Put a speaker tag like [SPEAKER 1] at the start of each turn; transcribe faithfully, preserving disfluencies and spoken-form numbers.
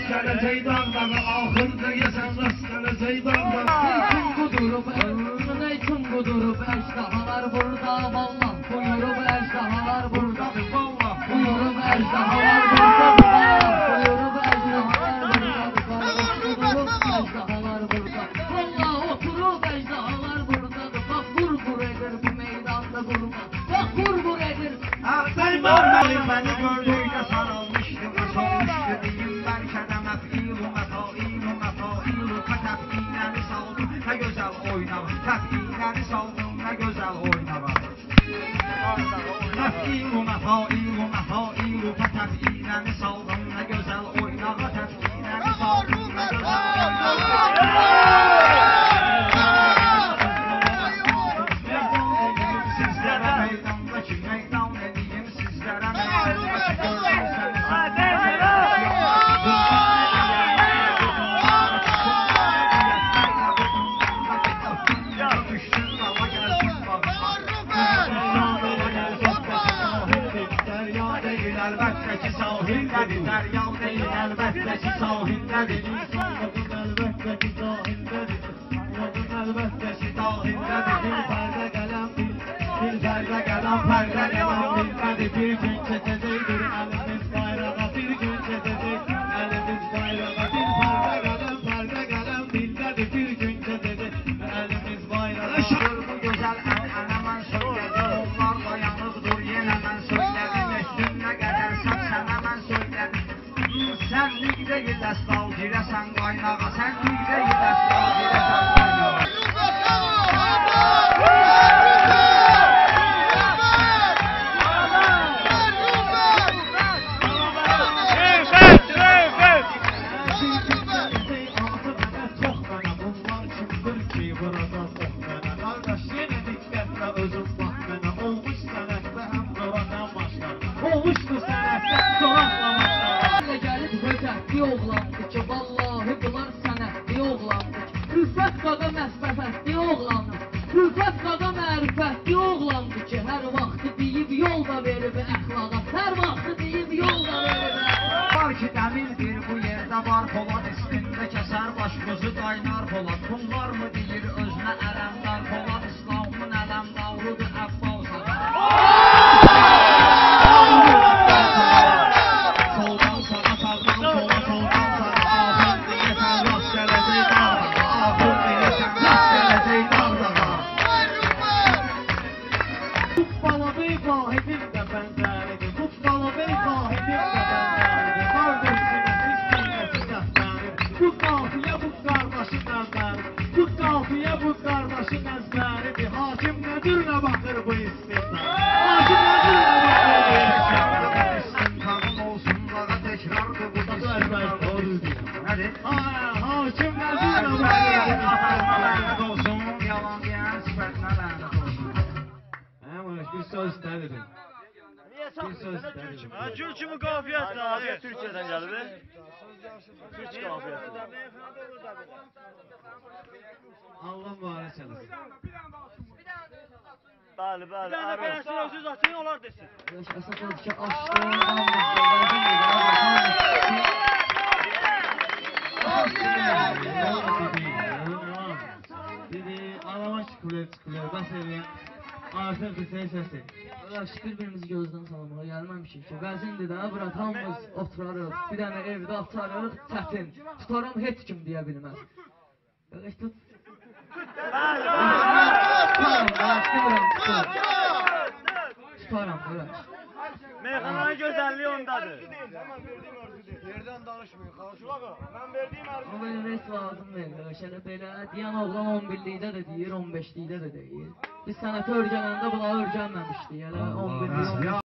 [SPEAKER 1] gələcək dağdağa, axırda yesən rast gələcək dağdağa.
[SPEAKER 2] Neyçin qudurub, neyçin qudurub, əjdahalar burada, vallah. Buyurub əjdahalar burada, vallah. Buyurub əjdahalar burada, vallah. Buyurub əjdahalar burada, vallah. Oturub əjdahalar burada, vallah. Oturub əjdahalar burada, bax vur-vur edir bu meydanda qurban. Bax vur-vur edir.
[SPEAKER 1] Ağdayman mənim məni gördükdə sarılmışdı, qaçılmışdı deyim bəlkə də məfilu, məfailu, məfailu. Təfiləni saldım, nə gözəl oynama, təfiləni saldım, nə gözəl oynama. Məfilu, məfailu, məfailu. Təfiləni saldım, nə gözəl oynama, təfiləni saldım, nə gözəl oynama. Sizlərə meydandakı meydan edeyim, sizlərə meydandakı görürsənizə. Əlbəttə ki sahildədir, dərya deyil, əlbəttə ki sahildədir. İnsanlığın əlbəttə ki sahildədir, insanlığın əlbəttə ki sahildədir. Bir pərdə qələm, bir pərdə qələm, pərdə qələm bildədir. Bir gün keçəcəkdir əlimiz bayrağa, bir gün keçəcək əlimiz bayrağa. Bir pərdə qələm, pərdə qələm bildədir. Bir gün keçəcək əlimiz bayrağa. Şur bu gözəl ənənə mən söylədim, onlar dayanıqdır yenə mən söylədim. Sənlik deyil əsnal girəsən qaynağa, sənlik deyil əsnal girəsən qaynağa. Çox mənə bunlar kimdir ki, burada çox mənə. Qardaş yenə diqqətlə özüm bax mənə, olmuş sənətdə həm zoraqdan başlar, olmuşdur sənətdə zoraqla başlar. Höcətli oğlandı ki, vallahi bunlar sənətli oğlandı ki. Rüfət qaqa məsbəfətli oğlandı, Rüfət qaqa mərifətli oğlandı ki, hər vaxtı deyib yol da verib əxlaqa, hər vaxtı deyib yol da verib əxlaqa. Var ki, dəmirdir bu yerdə var polad, üstündə kəsər başımızı qaynar polad. Bunlar mı deyir özünə ələmdar polad, İslamın ələmdarıdır Əbbas ağa. Vahidin də bənzəridir, Kutbalı Bey Vahidin də bənzəridir. Qardaşına siz qiymətli dəftəridir, bu qafiyə bu qardaşın əzbəridir, bu qafiyə bu qardaşın əzbəridir. Hakim nədir nə baxır bu istintaq, hakim nədir nə baxır bu istintaq. İstintaqın olsun dağa təkrardır bu da əzbəridir. Nədir? Hakim nədir nə baxır bu istintaq. Lənət olsun, yalan deyən sifətinə lənət olsun. Bir söz istədim. Bir söz istədim.
[SPEAKER 3] Gül kimi qafiyətdir abi. Türkiyədən gəlib. Türk qafiyəti.
[SPEAKER 1] Allah mübarək eləsin.
[SPEAKER 3] Bəli, bəli. Bir dənə beləsin özünüz atın, onlar desin.
[SPEAKER 2] Əsas odur ki, açdım,
[SPEAKER 1] dedi, anama şükürlər, şükürlər, bəs eləyən. Artıq desəy səsi.
[SPEAKER 2] Qardaş, bir-birimizi gözdən salmağa gəlməmişik ki, vəzindir də, bura hamımız oturarıq, bir dənə evdə atarıq, çətin. Tutaram, heç kim deyə bilməz. Qardaş, tut. Tutaram, qardaş, demirəm, tutaram. Tutaram, qardaş.
[SPEAKER 3] Meyxananın gözəlliyi ondadır.
[SPEAKER 4] Yerdən danışmayın, qarşılaqa. Mən verdiyim ərzini.
[SPEAKER 2] Amma belə res lazım deyil, qardaş. Elə belə, deyən oğlan on birlikdə də deyir, on beşlikdə də deyir. Biz sənəti örgənəndə bunları örgənməmişdik, elə on birlik.